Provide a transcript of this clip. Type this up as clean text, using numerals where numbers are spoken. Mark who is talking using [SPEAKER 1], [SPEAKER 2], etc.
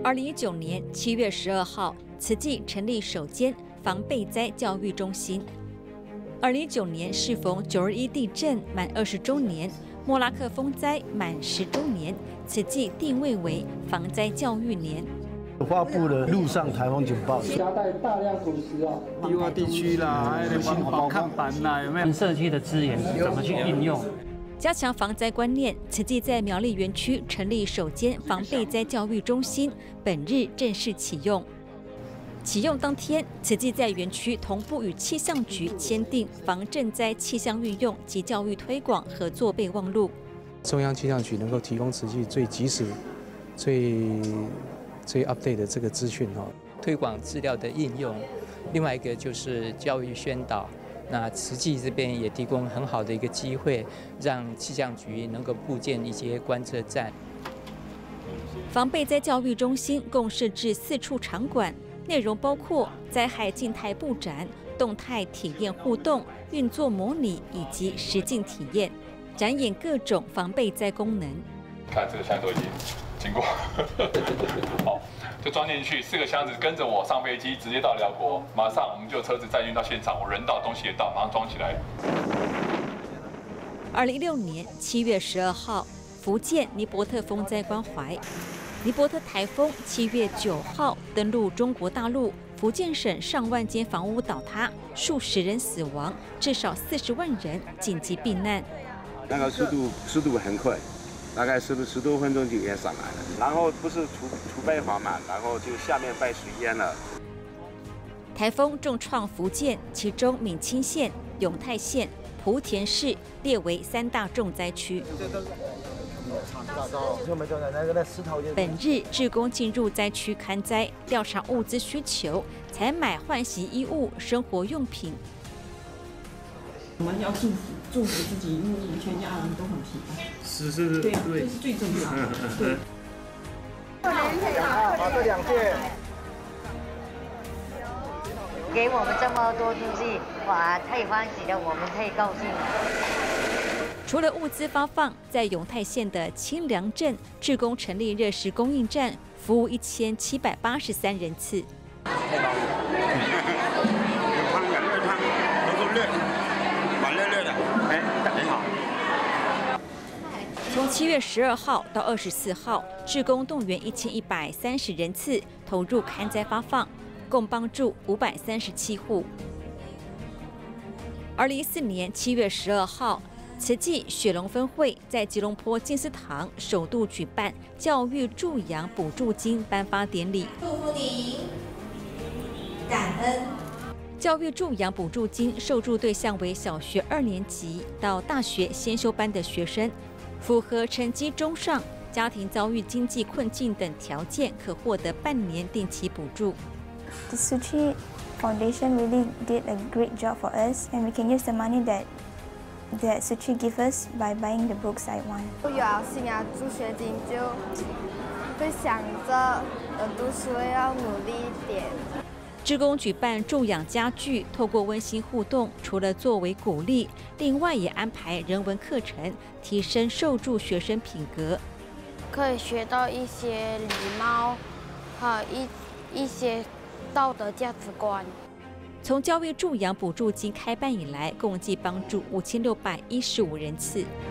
[SPEAKER 1] 2019年7月12号，慈济成立首间防备灾教育中心。2019年适逢921地震满20周年，莫拉克风灾满10周年，慈济定位为防灾教育年。
[SPEAKER 2] 发布了陆上台风警报，
[SPEAKER 3] 夹带大量土石啊，
[SPEAKER 4] 低洼地区啦，还有防看板啦，有没有？
[SPEAKER 5] 社区的资源怎么去运用？
[SPEAKER 1] 加强防灾观念，慈济在苗栗园区成立首间防备灾教育中心，本日正式启用。启用当天，慈济在园区同步与气象局签订防震灾气象运用及教育推广合作备忘录。
[SPEAKER 6] 中央气象局能够提供慈济最及时、最 update 的这个资讯
[SPEAKER 7] 推广资料的应用，另外一个就是教育宣导。那慈济这边也提供很好的一个机会，让气象局能够布建一些观测站。
[SPEAKER 1] 防备灾教育中心共设置4处场馆，内容包括灾害静态布展、动态体验互动、运作模拟以及实境体验，展演各种防备灾功能。
[SPEAKER 8] 看这个现在都已经经过，好，就装进去4个箱子，跟着我上飞机，直接到辽国，马上我们就车子再运到现场，我人到，东西也到，马上装起来。
[SPEAKER 1] 2016年7月12号，福建尼伯特风灾关怀。尼伯特台风7月9号登陆中国大陆，福建省上万间房屋倒塌，数十人死亡，至少40万人紧急避难。
[SPEAKER 9] 那个速度很快。大概10多分钟就淹上来了，然后不是储备好嘛，然后就下面被水淹了。
[SPEAKER 1] 台风重创福建，其中闽清县、永泰县、莆田市列为3大重灾区。本日，志工进入灾区勘灾，调查物资需求，采买换洗衣物、生活用品。
[SPEAKER 10] 我们要祝福自己，因为我们全家人都很平安。
[SPEAKER 4] 是，
[SPEAKER 10] 对，这是最重要的。对。
[SPEAKER 3] 好，这2件。
[SPEAKER 11] 给我们这么多东西，哇，太欢喜了，我们太高兴了。
[SPEAKER 1] 除了物资发放，在永泰县的清凉镇，志工成立热食供应站，服务1783人次。从7月12号到24号，志工动员1130人次投入勘灾发放，共帮助537户。2014年7月12号，慈济雪龙分会在吉隆坡静思堂首度举办教育助养补助金颁发典礼。
[SPEAKER 12] 祝福您，感恩。
[SPEAKER 1] 教育助养补助金受助对象为小学2年级到大学先修班的学生，符合成绩中上、家庭遭遇经济困境等条件，可获得半年定期补助。
[SPEAKER 13] The Suchi Foundation really did a great job for us, and we can use the money that Suchi give us by buying the books I want.
[SPEAKER 14] 有新啊助学金，就会想着读书要努力一点。
[SPEAKER 1] 志工举办助养家具，透过温馨互动，除了作为鼓励，另外也安排人文课程，提升受助学生品格。
[SPEAKER 14] 可以学到一些礼貌，还有一些道德价值观。
[SPEAKER 1] 从教育助养补助金开办以来，共计帮助5615人次。